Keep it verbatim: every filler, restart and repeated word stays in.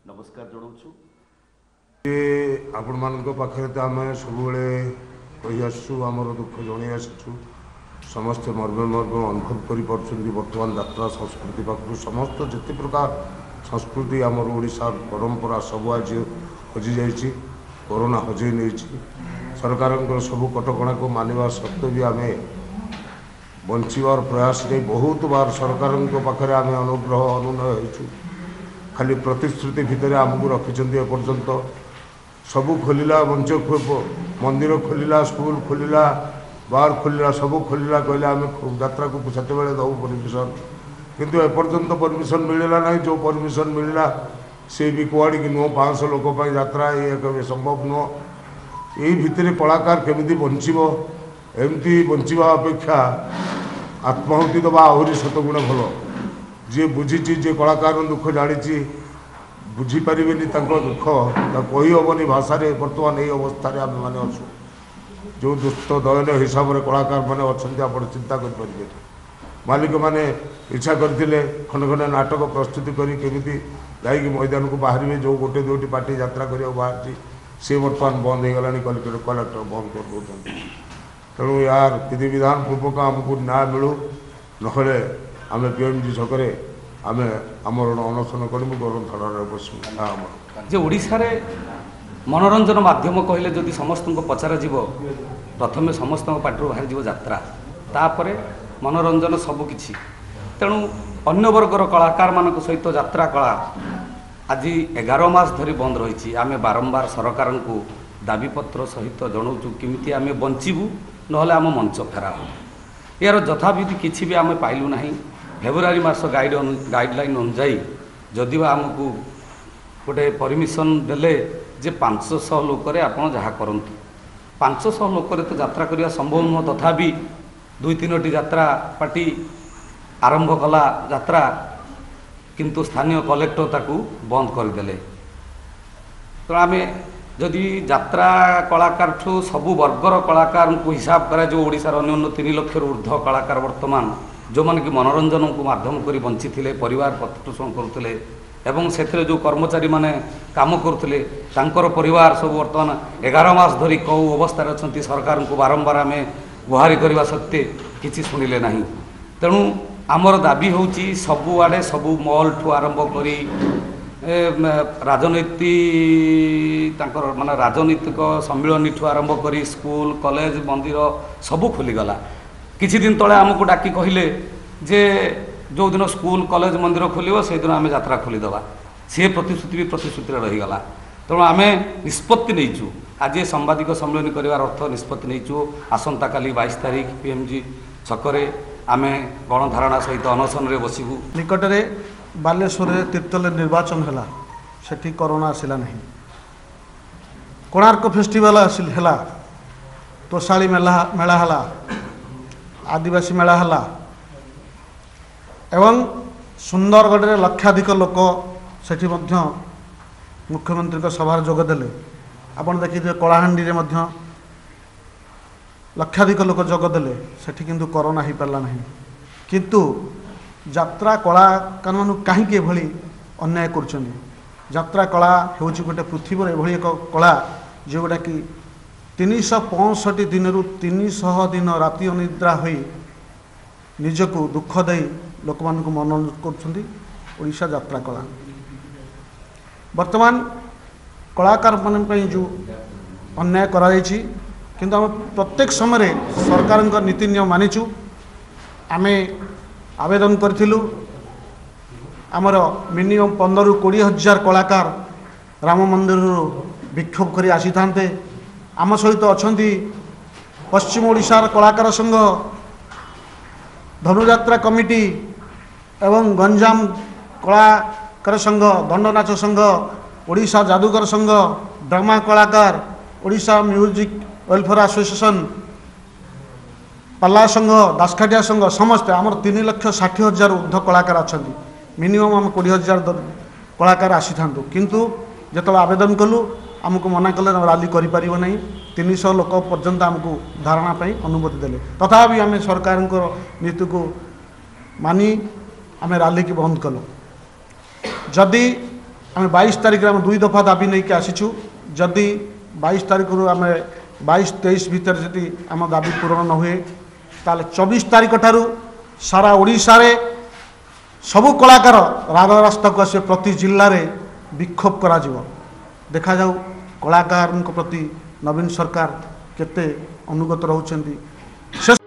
नमस्कार जनाऊँ आपण मान पाखे तो आम सब कही आसु आमर दुख जन आसु समस्ते मर्म मर्म अनुभव कर बर्तमान यात्रा संस्कृति पाखु समस्त जिते प्रकार संस्कृति आमर ओडिशा परंपरा सब आज हजि जाइए कोरोना हजई नहीं सरकार सब कटकणा को मानवा सत्वे भी आम बचार प्रयास नहीं बहुत बार सरकार पाखे आम अनुग्रह अनुनय हो खाली प्रतिश्रुति भितर आमको रखिंट एपर्यंत सबू खोलिला मंच मंदिर खोलिला स्कूल खोलिला बार खोलिला सबू खोलिला कहले आम यात्रा को सेत दबू परमिशन किंतु एपर्यंत परमिशन मिलला ना जो परमिशन मिलला सी भी कुआड़ी की नुह पाँच लोक यात्रा ये संभव नुह यही भितर कलाकार केमी बचब एमती बचा अपेक्षा आत्माहुति दबा आहरी शतगुण भल जी बुझी जी कलाकार दुख जानी बुझीपारे दुख कही हेनी भाषा बर्तमान यही अवस्था आम मैंने अच्छु जो दुष्ट दयनीय हिसाब से कलाकार मैंने अच्छा आप चिंता करें मालिक मैंने इच्छा करते खंड खंड नाटक प्रस्तुति करमी जाकि मैदान को बाहर जो गोटे दुईट पार्टी यात्रा करने बाहर सी बर्तमान बंद हो गला कलेक्टर बंद कर दौरान तेणु यार विधि विधान पूर्वक आमको न्याय मिलू नहले आम पीएमजी छकरे आम आमर अनशन करूँ गरम थड़े बस ओडिशा रे मनोरंजन माध्यम कहले जदि समस्त पचार जीव प्रथम समस्त पार्टी बाहर जीव यात्रा तापरे मनोरंजन सबकि तेणु अन्य वर्गर कलाकार मान सहित यात्रा कला आज एगार मास धरी बंद रही आम बारंबार सरकार को दाबीपत्र सहित जनाऊँ किमिति आम बंचबू नहले आम मंच फेरा यार यथाविधि किसी भी आम पाइलु ना फेब्रुआरी मास गाइड गाइडलाइन अनुजाई जदि आमको गोटे परमिशन देले जे पाँचश लोक आपड़ जहाँ करतु पाँचश लोक तो यात्रा करने संभव नुह तथापि दुई तीन यात्रा पार्टी आरंभ कला यात्रा किंतु स्थानीय कलेक्टर ताकू बंद करदे तो आम जदि यात्रा कलाकार ठू सबू वर्गर कलाकार को हिसाब करा जो ओडिशार अन्य तीन लक्ष ऊर्ध्व कलाकार वर्तमान जो माने कि मनोरंजन को माध्यम कर बंची थे परिवार प्रतिपोषण करुले एवं से जो कर्मचारी माने काम करुले तांकर परिवार सब वर्तमान एगार मास धरी कौ अवस्था अच्छा सरकार को बारंबार आम गुहारी करने सत्वे किसी शुणिले ना तेणु आमर दाबी हूँ सबुआड़े सबू मॉल ठू आरंभ करी राजनीति माने राजनीतिक सम्मिलन ठू आरंभ करी स्कूल कॉलेज मंदिर सबू खोलीगला किछि दिन तले आमको डाकी कहले जे जो दिन स्कूल कॉलेज मंदिर खोल से दिन आम यात्रा खोलीदे सी प्रतिश्रुति भी प्रतिश्रुति रहीगला तेणु आम निष्पत्ति नहींचु आज सांबादिक सम्मेलन करार अर्थ निष्पत्ति नहींचु आसंता काली बाईस तारीख पीएमजी छकरे आम गणधारणा सहित अनशन रे बसबू निकटरे बालेश्वर तीर्तल निर्वाचन है सेठी कोरोना आसला नहीं कोणार्क फेस्टिवल है तोशाली मेला मेला है आदिवासी मेला है एवं सुंदरगढ़ में लक्षाधिक लोक सेठी मध्य मुख्यमंत्री सभा जोगदेले आपड़ देखिए कलाहांडी रे मध्य लक्षाधिक लोक जोगदेले सेठी किंतु कोरोना हो पारा नहीं किंतु यात्रा कलाकार मान कहीं एभली अन्याय कर यात्रा कला हूँ गोटे पृथ्वी एभली एक कला जोटा कि तीन सौ पैंसठ दिन रु तीन सौ दिन राति अनिद्रा हो निजको दुख दे लोक मान मनोरंजन करा यात्रा कला वर्तमान कलाकार मान जो अन्याय करा किंतु आम प्रत्येक समय सरकार नीति नियम मानिचु आम आवेदन करूँ आमर मिनिमम पंदर रु कोड़े हजार कलाकार राम मंदिर विक्षोभ कर आसी था आम सहित अच्छा पश्चिम ओडिशार कलाकार संघ धनुयात्रा कमिटी एवं गंजाम कलाकार संघ दंडनाच संघ ओडिशा जादूगर संघ ड्रामा कलाकार ओडिशा म्यूजिक वेलफेयर एसोसिएशन पाला संघ दासखाटिया संघ समस्ते आमर तीन लक्ष षाठी हजार ऊर्ध कलाकार अच्छा मिनिमम आम कोड़े हजार कलाकार आसी था किंतु जो आवेदन कलु आमको मना कले राली कर तीन सौ लोक पर्यंत आमको धारणा अनुमति देले तथापि आम सरकार नीति को मानी आम राली की बंद कलु जदि आम बाईस तारीख आम दुई दफा दाबी नहीं कि आसीचु जदि बाईस तारीख रु आम बाईस तेईस भितर जदि आम दाबी पूरण न हुए ताले चौबीस तारीख ठारू सारा ओडिशा रे सबु कलाकार राजरास्ता को आसे प्रति जिल्ला रे विक्षोभ करा जिवो देखा जाऊ कलाकार प्रति नवीन सरकार केते अनुगत रहउछंती।